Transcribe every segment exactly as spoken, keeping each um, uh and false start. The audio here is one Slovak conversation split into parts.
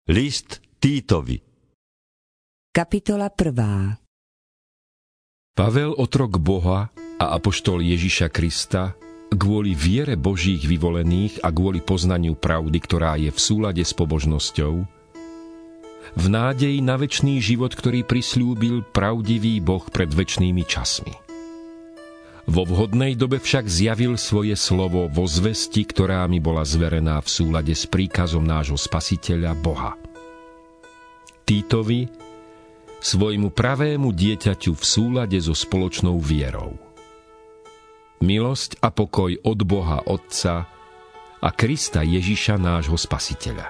List Týtovi. Kapitola prvá. Pavel, otrok Boha a apoštol Ježiša Krista, kvôli viere Božích vyvolených a kvôli poznaniu pravdy, ktorá je v súlade s pobožnosťou, v nádeji na večný život, ktorý prisľúbil pravdivý Boh pred večnými časmi. Vo vhodnej dobe však zjavil svoje slovo vo zvesti, ktorá mi bola zverená v súlade s príkazom nášho Spasiteľa Boha. Týtovi, svojmu pravému dieťaťu v súlade so spoločnou vierou. Milosť a pokoj od Boha Otca a Krista Ježiša nášho Spasiteľa.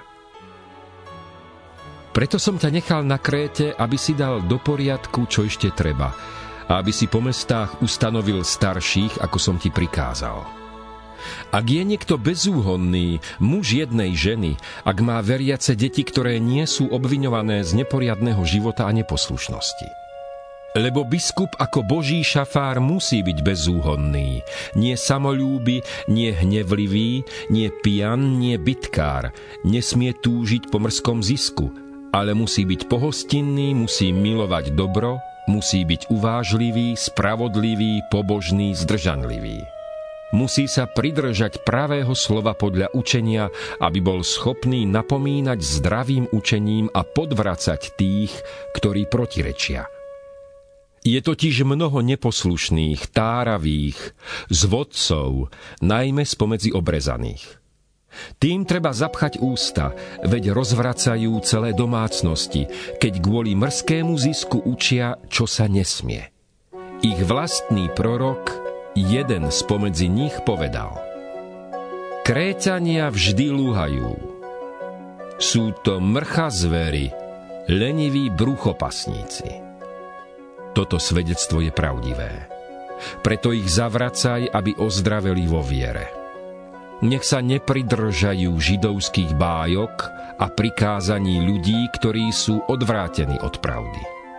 Preto som ťa nechal na Kréte, aby si dal do poriadku, čo ešte treba, a aby si po mestách ustanovil starších, ako som ti prikázal. Ak je niekto bezúhonný, muž jednej ženy, ak má veriace deti, ktoré nie sú obviňované z neporiadneho života a neposlušnosti. Lebo biskup ako Boží šafár musí byť bezúhonný, nie samolúby, nie hnevlivý, nie pijan, nie bitkár, nesmie túžiť po mrzkom zisku, ale musí byť pohostinný, musí milovať dobro, musí byť uvážlivý, spravodlivý, pobožný, zdržanlivý. Musí sa pridržať pravého slova podľa učenia, aby bol schopný napomínať zdravým učením a podvracať tých, ktorí protirečia. Je totiž mnoho neposlušných, táravých, zvodcov, najmä spomedzi obrezaných. Tým treba zapchať ústa, veď rozvracajú celé domácnosti, keď kvôli mrzkému zisku učia, čo sa nesmie. Ich vlastný prorok, jeden spomedzi nich, povedal: Kréťania vždy lúhajú. Sú to mrcha zvery, leniví bruchopasníci. Toto svedectvo je pravdivé. Preto ich zavracaj, aby ozdraveli vo viere. Nech sa nepridržajú židovských bájok a prikázaní ľudí, ktorí sú odvrátení od pravdy.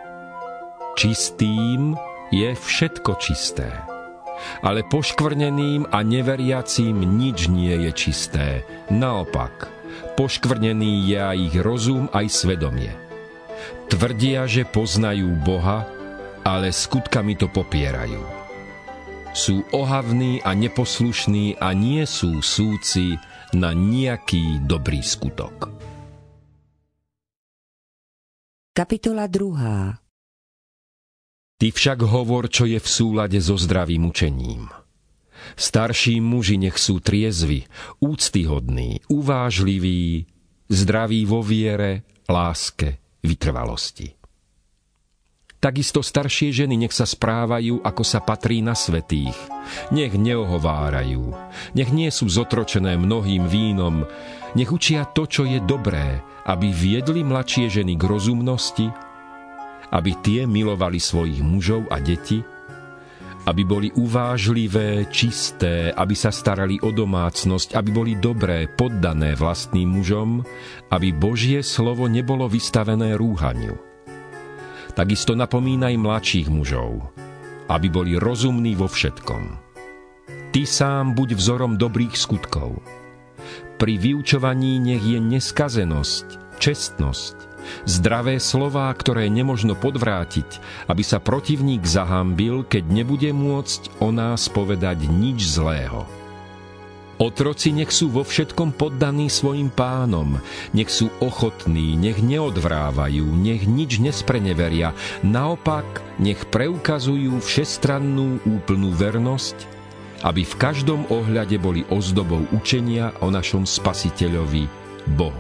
Čistým je všetko čisté, ale poškvrneným a neveriacím nič nie je čisté. Naopak, poškvrnený je aj ich rozum, aj svedomie. Tvrdia, že poznajú Boha, ale skutkami to popierajú. Sú ohavní a neposlušní a nie sú súci na nejaký dobrý skutok. Kapitola druhá. Ty však hovor, čo je v súlade so zdravým učením. Starší muži nech sú triezvi, úctyhodní, uvážliví, zdraví vo viere, láske, vytrvalosti. Takisto staršie ženy nech sa správajú, ako sa patrí na svätých. Nech neohovárajú, nech nie sú zotročené mnohým vínom, nech učia to, čo je dobré, aby viedli mladšie ženy k rozumnosti, aby tie milovali svojich mužov a deti, aby boli uvážlivé, čisté, aby sa starali o domácnosť, aby boli dobré, poddané vlastným mužom, aby Božie slovo nebolo vystavené rúhaniu. Takisto napomínaj mladších mužov, aby boli rozumní vo všetkom. Ty sám buď vzorom dobrých skutkov. Pri vyučovaní nech je neskazenosť, čestnosť, zdravé slová, ktoré nemožno podvrátiť, aby sa protivník zahambil, keď nebude môcť o nás povedať nič zlého. Otroci nech sú vo všetkom poddaní svojim pánom, nech sú ochotní, nech neodvrávajú, nech nič nespreneveria, naopak nech preukazujú všestrannú úplnú vernosť, aby v každom ohľade boli ozdobou učenia o našom Spasiteľovi Bohu.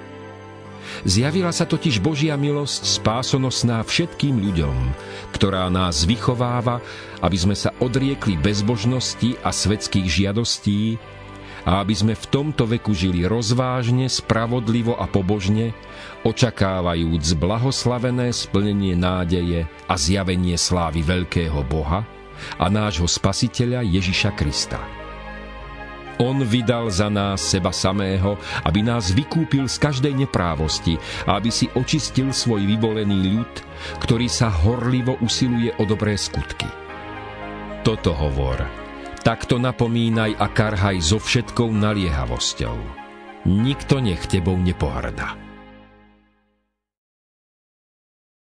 Zjavila sa totiž Božia milosť spásonosná všetkým ľuďom, ktorá nás vychováva, aby sme sa odriekli bezbožnosti a svetských žiadostí, a aby sme v tomto veku žili rozvážne, spravodlivo a pobožne, očakávajúc blahoslavené splnenie nádeje a zjavenie slávy veľkého Boha a nášho Spasiteľa Ježiša Krista. On vydal za nás seba samého, aby nás vykúpil z každej neprávosti a aby si očistil svoj vyvolený ľud, ktorý sa horlivo usiluje o dobré skutky. Toto hovor. Takto napomínaj a karhaj so všetkou naliehavosťou. Nikto nech tebou nepohrda.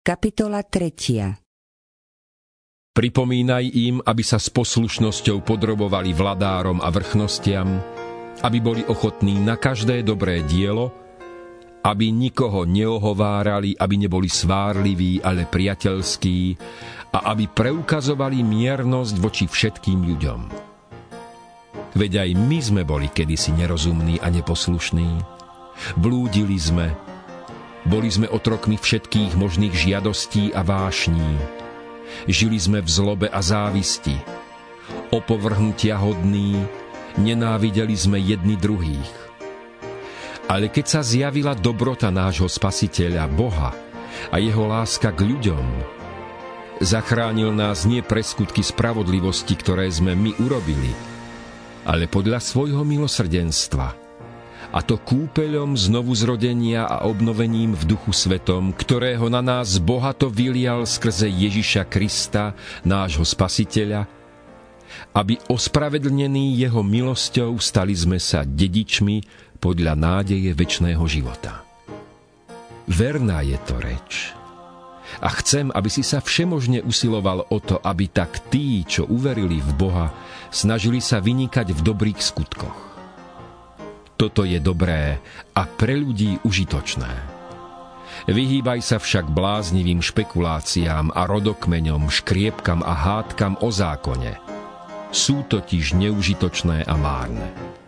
Kapitola tretia. Pripomínaj im, aby sa s poslušnosťou podrobovali vladárom a vrchnostiam, aby boli ochotní na každé dobré dielo, aby nikoho neohovárali, aby neboli svárliví, ale priateľskí a aby preukazovali miernosť voči všetkým ľuďom. Veď aj my sme boli kedysi nerozumní a neposlušní. Blúdili sme, boli sme otrokmi všetkých možných žiadostí a vášní. Žili sme v zlobe a závisti, opovrhnutia hodní, nenávideli sme jedni druhých. Ale keď sa zjavila dobrota nášho Spasiteľa, Boha, a jeho láska k ľuďom, zachránil nás nie pre skutky spravodlivosti, ktoré sme my urobili, ale podľa svojho milosrdenstva, a to kúpeľom znovuzrodenia a obnovením v Duchu Svetom, ktorého na nás bohato vylial skrze Ježiša Krista, nášho Spasiteľa, aby ospravedlnení jeho milosťou stali sme sa dedičmi podľa nádeje večného života. Verná je to reč. A chcem, aby si sa všemožne usiloval o to, aby tak tí, čo uverili v Boha, snažili sa vynikať v dobrých skutkoch. Toto je dobré a pre ľudí užitočné. Vyhýbaj sa však bláznivým špekuláciám a rodokmeňom, škriepkam a hádkam o zákone. Sú totiž neužitočné a márne.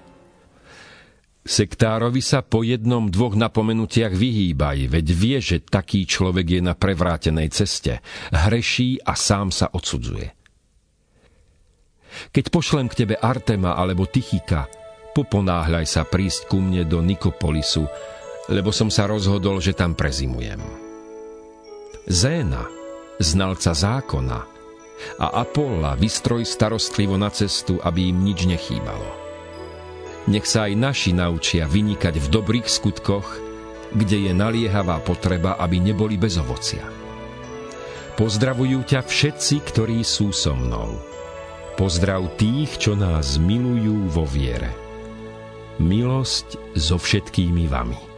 Sektárovi sa po jednom, dvoch napomenutiach vyhýbaj, veď vie, že taký človek je na prevrátenej ceste, hreší a sám sa odsudzuje. Keď pošlem k tebe Artema alebo Tychika, poponáhľaj sa prísť ku mne do Nikopolisu, lebo som sa rozhodol, že tam prezimujem. Zéna, znalca zákona, a Apolla vystroj starostlivo na cestu, aby im nič nechýbalo. Nech sa aj naši naučia vynikať v dobrých skutkoch, kde je naliehavá potreba, aby neboli bez ovocia. Pozdravujú ťa všetci, ktorí sú so mnou. Pozdrav tých, čo nás milujú vo viere. Milosť so všetkými vami.